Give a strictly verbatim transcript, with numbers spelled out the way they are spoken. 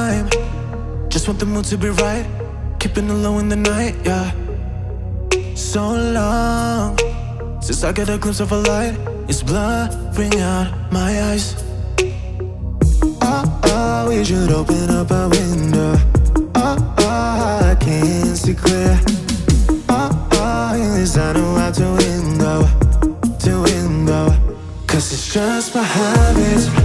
time. Just want the mood to be right, keeping it low in the night, yeah. So long since I got a glimpse of a light. It's blurring out my eyes. Oh, oh, we should open up a window. Oh, oh, I can't see clear. Oh, oh, yes, I know how to window, to window. Cause it's just my habits.